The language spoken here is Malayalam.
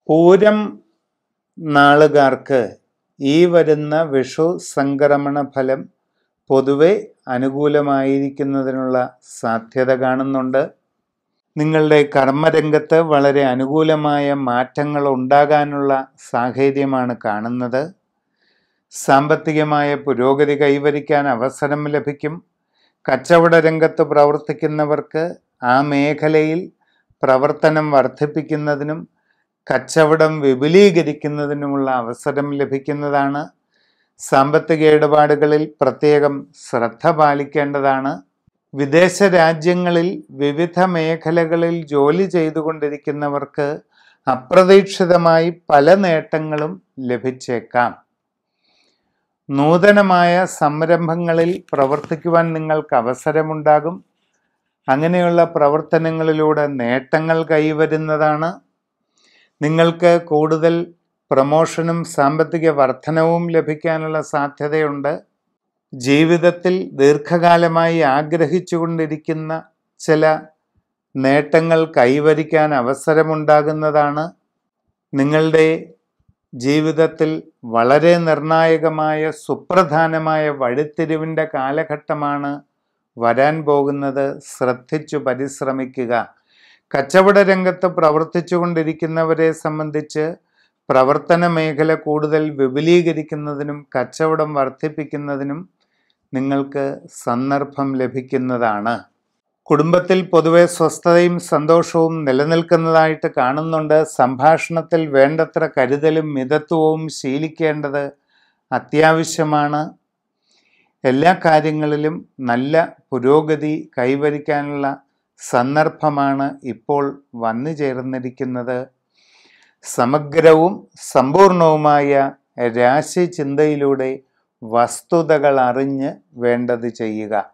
പൂരം നാളുകാർക്ക് ഈ വരുന്ന വിഷു സംക്രമണ ഫലം പൊതുവെ അനുകൂലമായിരിക്കുന്നതിനുള്ള സാധ്യത കാണുന്നുണ്ട്. നിങ്ങളുടെ കർമ്മരംഗത്ത് വളരെ അനുകൂലമായ മാറ്റങ്ങൾ ഉണ്ടാകാനുള്ള സാഹചര്യമാണ് കാണുന്നത്. സാമ്പത്തികമായ പുരോഗതി കൈവരിക്കാൻ അവസരം ലഭിക്കും. കച്ചവട രംഗത്ത് പ്രവർത്തിക്കുന്നവർക്ക് ആ മേഖലയിൽ പ്രവർത്തനം വർദ്ധിപ്പിക്കുന്നതിനും കച്ചവടം വിപുലീകരിക്കുന്നതിനുമുള്ള അവസരം ലഭിക്കുന്നതാണ്. സാമ്പത്തിക ഇടപാടുകളിൽ പ്രത്യേകം ശ്രദ്ധ പാലിക്കേണ്ടതാണ്. വിദേശ രാജ്യങ്ങളിൽ വിവിധ മേഖലകളിൽ ജോലി ചെയ്തുകൊണ്ടിരിക്കുന്നവർക്ക് അപ്രതീക്ഷിതമായി പല നേട്ടങ്ങളും ലഭിച്ചേക്കാം. നൂതനമായ സംരംഭങ്ങളിൽ പ്രവർത്തിക്കുവാൻ നിങ്ങൾക്ക് അവസരമുണ്ടാകും. അങ്ങനെയുള്ള പ്രവർത്തനങ്ങളിലൂടെ നേട്ടങ്ങൾ കൈവരുന്നതാണ്. നിങ്ങൾക്ക് കൂടുതൽ പ്രമോഷനും സാമ്പത്തിക വർധനവും ലഭിക്കാനുള്ള സാധ്യതയുണ്ട്. ജീവിതത്തിൽ ദീർഘകാലമായി ആഗ്രഹിച്ചുകൊണ്ടിരിക്കുന്ന ചില നേട്ടങ്ങൾ കൈവരിക്കാൻ അവസരമുണ്ടാകുന്നതാണ്. നിങ്ങളുടെ ജീവിതത്തിൽ വളരെ നിർണായകമായ സുപ്രധാനമായ വഴിത്തിരിവിൻ്റെ കാലഘട്ടമാണ് വരാൻ പോകുന്നത്. ശ്രദ്ധിച്ചു പരിശ്രമിക്കുക. കച്ചവട രംഗത്ത് പ്രവർത്തിച്ചു കൊണ്ടിരിക്കുന്നവരെ സംബന്ധിച്ച് പ്രവർത്തന മേഖല കൂടുതൽ വിപുലീകരിക്കുന്നതിനും കച്ചവടം വർദ്ധിപ്പിക്കുന്നതിനും നിങ്ങൾക്ക് സന്ദർഭം ലഭിക്കുന്നതാണ്. കുടുംബത്തിൽ പൊതുവെ സ്വസ്ഥതയും സന്തോഷവും നിലനിൽക്കുന്നതായിട്ട് കാണുന്നുണ്ട്. സംഭാഷണത്തിൽ വേണ്ടത്ര കരുതലും മിതത്വവും ശീലിക്കേണ്ടത് അത്യാവശ്യമാണ്. എല്ലാ കാര്യങ്ങളിലും നല്ല പുരോഗതി കൈവരിക്കാനുള്ള സന്ദർഭമാണ് ഇപ്പോൾ വന്നു ചേർന്നിരിക്കുന്നത്. സമഗ്രവും സമ്പൂർണവുമായ രാശി ചിന്തയിലൂടെ വസ്തുതകൾ അറിഞ്ഞ് വേണ്ടത് ചെയ്യുക.